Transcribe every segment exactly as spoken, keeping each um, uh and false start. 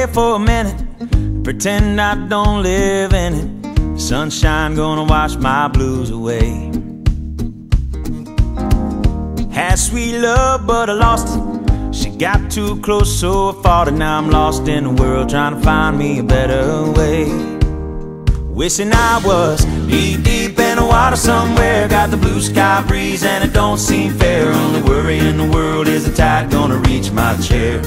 for a minute, pretend I don't live in it. Sunshine gonna wash my blues away. Had sweet love, but I lost it. She got too close, so I fought it. Now I'm lost in the world, trying to find me a better way. Wishing I was knee deep in the water somewhere. Got the blue sky breeze and it don't seem fair. Only worry in the world is the tide gonna reach my chair.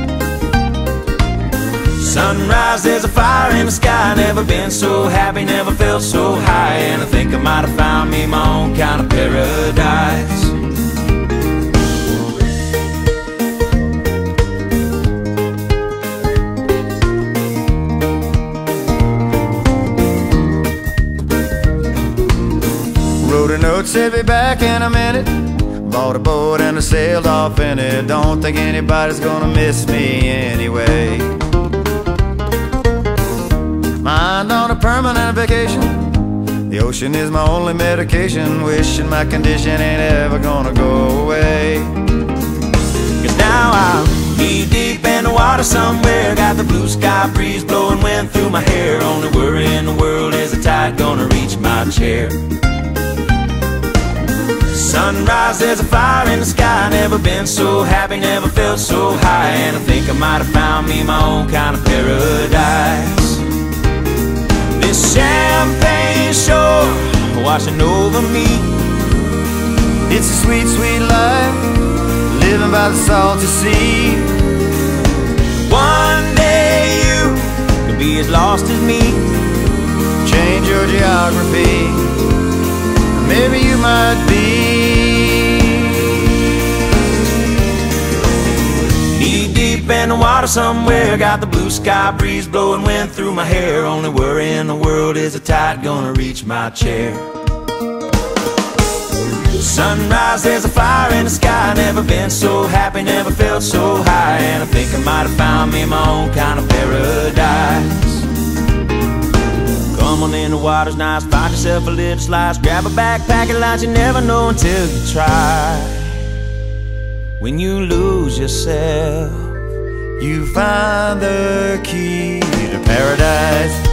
Sunrise, there's a fire in the sky. Never been so happy, never felt so high. And I think I might have found me my own kind of paradise. Wrote a note, said be back in a minute. Bought a boat and I sailed off in it. Don't think anybody's gonna miss me anyway. Mind on a permanent vacation. The ocean is my only medication. Wishing my condition ain't ever gonna go away. Cause now I'm knee deep in the water somewhere. Got the blue sky breeze blowing wind through my hair. Only worry in the world is the tide gonna reach my chair. Sunrise, there's a fire in the sky. Never been so happy, never felt so high. And I think I might have found me my own kind of paradise. This champagne shore washing over me. It's a sweet, sweet life, living by the salty sea. One day you could be as lost as me. Change your geography, maybe you might be. Knee deep in the water somewhere. Got the blue sky breeze blowing wind through my hair. Only worry in the world is the tide gonna reach my chair. Sunrise, there's a fire in the sky. Never been so happy, never felt so high. And I think I might have found me my own kind of paradise. Come on in, the water's nice. Find yourself a little slice. Grab a backpack and lunch. You never know until you try. When you lose yourself, you find the key to paradise.